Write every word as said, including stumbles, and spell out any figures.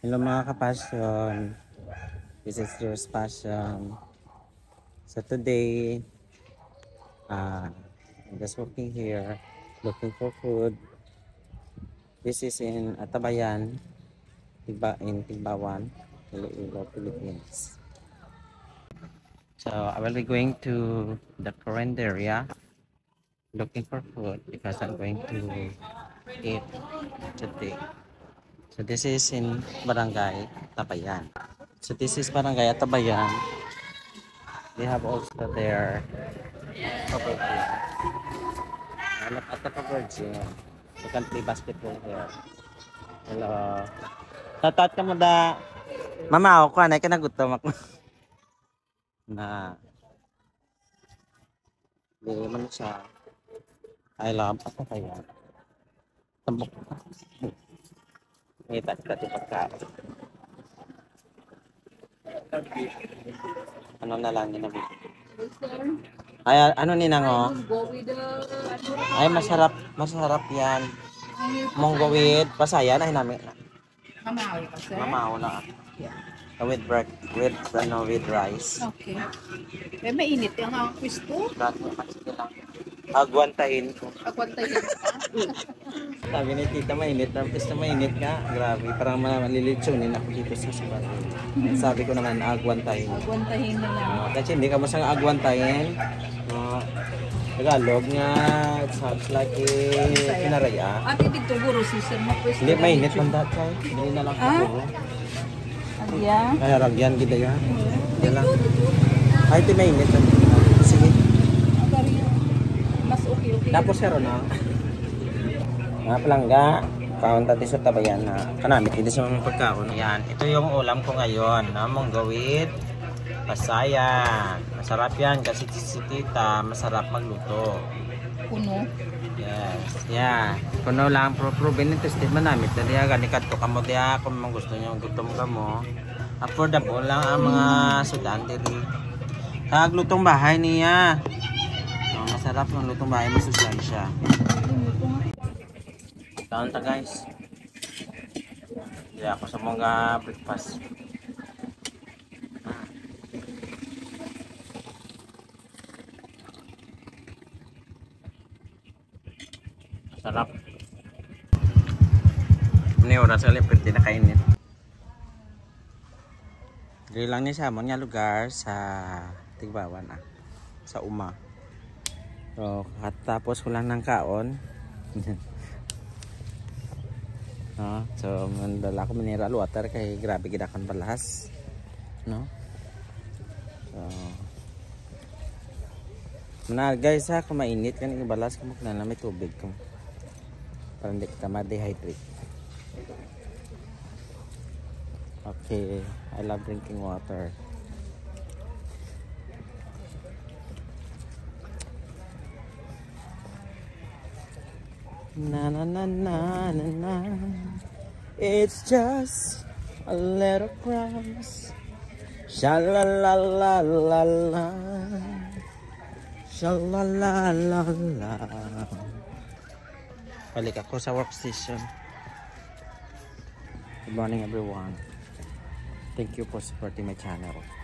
Hello mga kapasyon, this is your passion. So today, uh, I'm just working here, looking for food. This is in Atabayan, Tiba in Timbawan, Iloilo, Philippines. So I will be going to the current area, looking for food because I'm going to eat today. So this is in Barangay Tabayan. So this is Barangay Tabayan. They have also their cover gym. I look at the cover gym. You can play basketball here. Hello. Tatat ka mo da. Mama ako anay ka nagutom ako. Na. Di man siya. I love ako kaya. Tambok. Ngita ka ti pagkain. Ano na lang din nabi. Ay, ano ninang oh? Ay, masarap, masarap yan. Monggowit, pasayan ay namin. Mamaw pa sir? Mamaw na. With bread, with ano, with rice. Okay. Eh, mainit yung ang pwesto. Agwantahin ko. Agwantahin ka. Sabi ni tita mainit, tapos na mainit nga. Grabe, parang malilitsunin ako dito sa sabat. Sabi ko naman, agwantahin. Agwantahin na lang. Uh, kasi hindi ka masang agwantahin. Uh, Tagalog nga, it sounds like eh, pinaraya. Ate, dito buro si sir mo pwesto. Hindi, mainit man dati. Hindi na lang siguro. Adiya? Kaya ragyan gida yan. Yan lang. Ay, ito mainit. Sige. Mas okay, okay. Tapos sir, no? Mga palangga, kaon tati sa Tabayan na kanamit dito sa mga pagkaon. Yan, ito yung ulam ko ngayon, na monggowit, pasayan. Masarap yan kasi si tita masarap magluto. Puno. Yes, yeah. Kuno lang pro proven ito step manamit dali aga ni kadto kamo dia kung man gusto niyo gutom ka mo. Affordable lang ang mga sudan diri. Kag lutong bahay niya. Oh, masarap ng lutong bahay, masustansya. Kaon ta guys. Di ako sa mga breakfast. Sarap. Ini oras kali perti na kainit. Dili lang ni sa amon nga lugar sa Tigbawan ah. Sa Uma. So, katapos ko lang ng kaon. No, so mandala ko mineral water kay grabe gidakan balas. No? So, na guys ha, kung mainit kan ibalas mo na may tubig ko. Para hindi kita ma-dehydrate. Okay, I love drinking water. Na na na na na na. It's just a little crumbs. Sha la la la la la. Sha la la la la. Balik ako sa workstation. Good morning everyone. Thank you for supporting my channel.